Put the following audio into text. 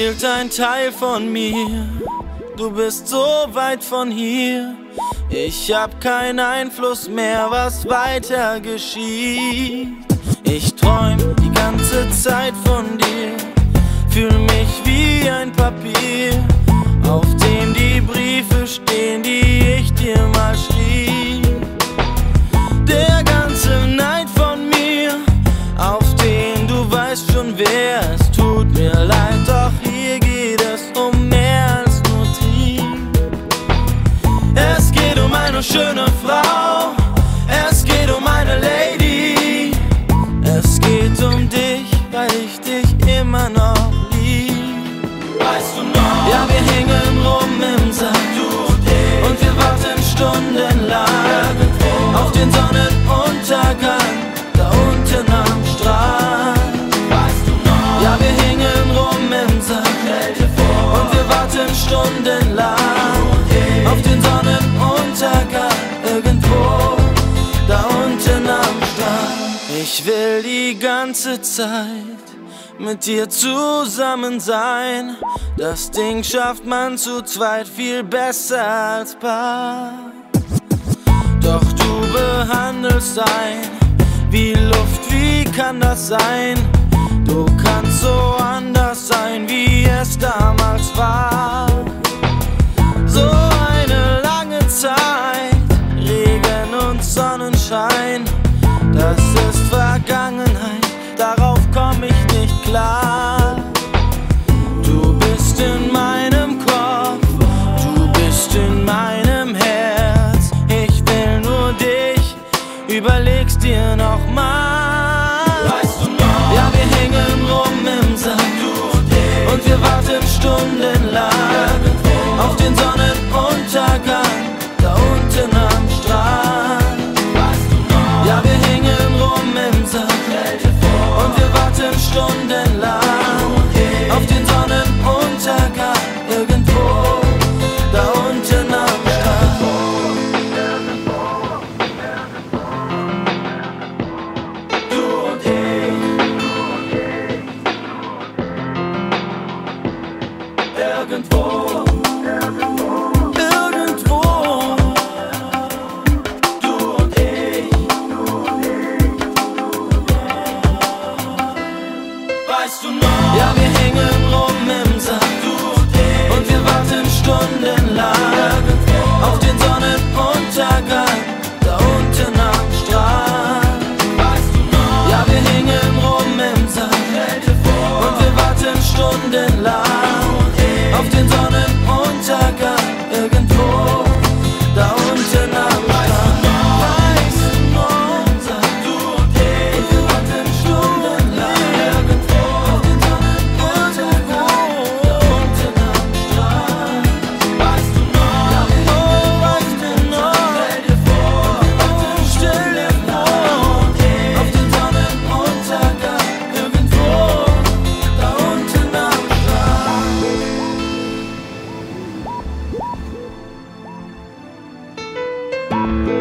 fehlt ein Teil von mir. Du bist so weit von hier. Ich hab keinen Einfluss mehr, was weiter geschieht. Ich träum die ganze Zeit von dir, fühl mich wie ein Papier, auf dem die Briefe stehen, die ich dir mal schrieb. Der ganze Neid von mir, auf den du weißt schon wer. Es tut mir leid, doch hier geht es um mehr als nur Trieb. Es geht um eine schöne Frau, es geht um eine Lady. Es geht um dich, weil ich dich immer noch lieb. Weißt du noch? Ja, wir hängen rum im Sand, du und ich, und wir warten stundenlang auf den Sonnenuntergang, da unten am Strand. Weißt du noch? Ja, wir hängen rum im Sand, stell dir vor, und wir warten stundenlang auf den Sonnenuntergang, irgendwo da unten am Strand. Ich will die ganze Zeit mit dir zusammen sein. Das Ding schafft man zu zweit viel besser als Paar. Doch du behandelst ein wie Luft, wie kann das sein? Du kannst so anders sein, wie es damals war. So eine lange Zeit, Regen und Sonnenschein, das ist Vergangenheit, darauf komm ich nicht klar. Du bist in meinem Kopf, du bist in meinem Herz. Ich will nur dich, überleg's dir nochmal. Weißt du noch? Ja, wir hängen rum im Sand, du und ich, und wir warten stundenlang auf den Sonnenuntergang, da unten am Strand. Weißt du noch? Ja, wir hängen rum im Sand, stell dir vor, und wir warten stundenlang auf den Sonnenuntergang, irgendwo da unten am Strand. Du und ich, irgendwo, irgendwo. Du und ich, weißt du noch? Ja, wir hängen rum im Sand, du und ich, und wir warten stundenlang auf den Sonnenuntergang, da unten am Strand. Weißt du noch? Ja, wir hängen rum im Sand, stell dir vor, und wir warten stundenlang auf den Sonnenuntergang, irgendwo da unten am Strand. Weißt du noch? Du und ich, und wir warten stundenlang irgendwo auf den Sonnenuntergang, da unten am Strand. Weißt du noch? Ja, weißt du noch? Stell dir vor, stell dir vor, auf den Sonnenuntergang, irgendwo da unten am Strand.